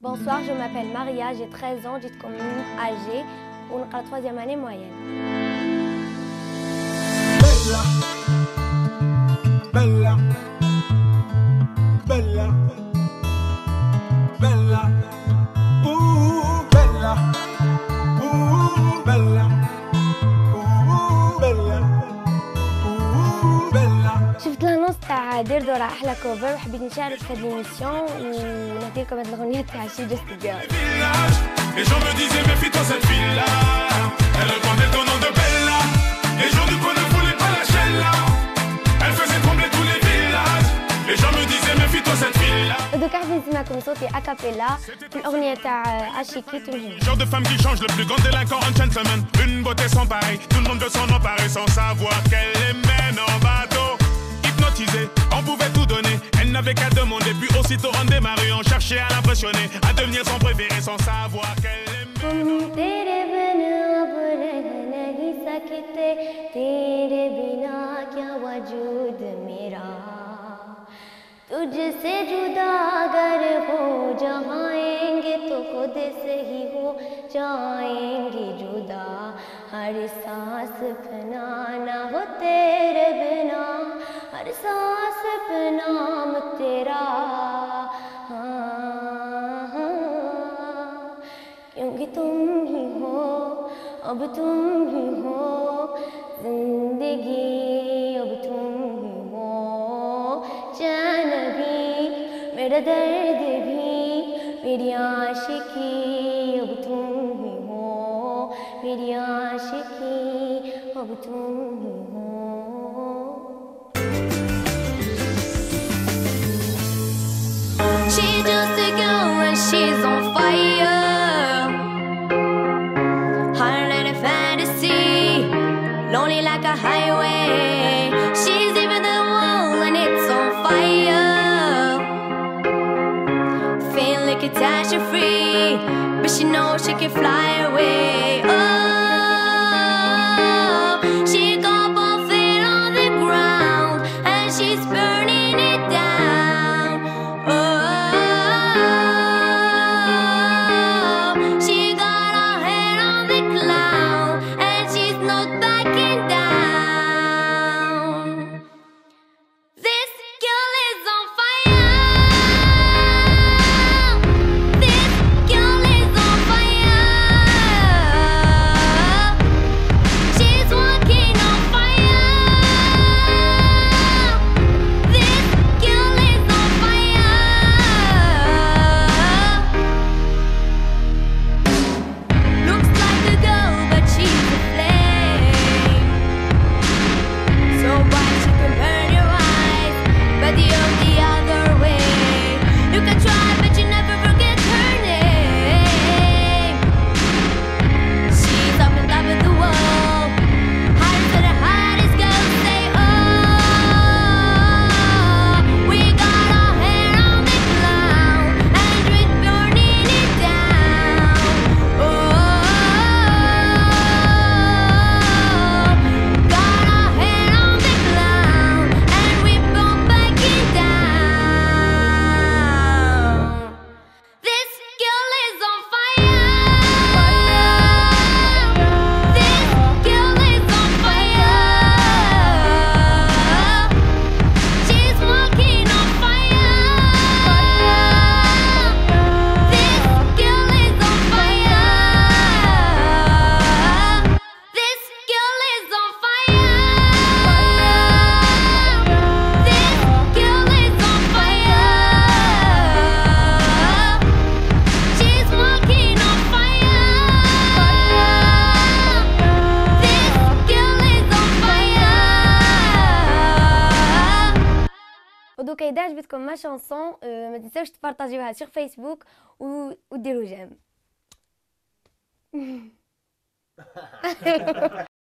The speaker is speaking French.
Bonsoir, je m'appelle Maria, j'ai 13 ans, j'étais comme âgée ou la troisième année moyenne. Bella, bella, bella, bella, bella, bella, bella, bella. شفت لانونس تاع دير دورة احلى كوفر وحبيت نشارك في هاد ليميسيون ونهدي لكم هاد الاغنية تاع شي جاست جيرل. Les gens me disaient méfie-toi cette fille-là. Elle répondait ton nom de Bella. Les gens du coin ne voulaient pas lâcher là. Elle faisait trembler tous les villages. Les gens me disaient méfie-toi cette fille-là. ودوك حابين نسمعكم صوتي اكابيلا في الاغنية تاع عشيكي تنهي. Genre de femme qui change le plus grand délinquant en gentleman. Une beauté sans pareil, tout le monde veut s'en emparer sans savoir qu'elle les mène en bateau. Hypnotisée, on pouvait tout donner. Elle n'avait qu'à demander, puis aussitôt on démarrait. On cherchait à l'impressionner, à devenir son préféré sans savoir qu'elle aimait. तेरे बिना अब रह नहीं सकते, तेरे बिना क्या वजूद मेरा, तुझसे जुदा अगर हो जाएंगे तो खुद से ही हो जाएंगे जुदा, हर सांस फना ना हो तेरे बिना, हर सांस पे नाम तेरा, क्योंकि तुम ही हो, अब तुम ही हो जिंदगी, अब तुम ही हो चैन भी, मेरा दर्द भी, मेरी आशिकी, अब तुम ही हो, मेरी आशिकी, अब तुम ही हो. She's just a girl and she's on fire. Lonely like a highway, she's even the wall and it's on fire. Feel like a catastrophe, but she knows she can fly away. Oh, she got both feet on the ground and she's burning it down. Oh, she got her head on the cloud and she's not backing down. This girl is on fire. This girl is on fire. She's walking on fire. This girl is on fire. Looks like a girl, but she's a flame. So bright she can burn your eyes, but you're the other way. You can try, but you never forget her name. She's up on top of the world, hottest of the hottest girls say, oh, we got our hair on the cloud and we're burning it down. Oh, got our hair on the cloud and we won't back it down. This girl is on fire. This girl is on fire. She's walking on fire. This girl is on fire. This girl is on fire. This girl is on fire. She's walking on fire. This girl is on fire. ودوكا إذا عجبتكم ما شانسون ما تنساوش تبارطاجيوها sur فيسبوك وديروا جيم.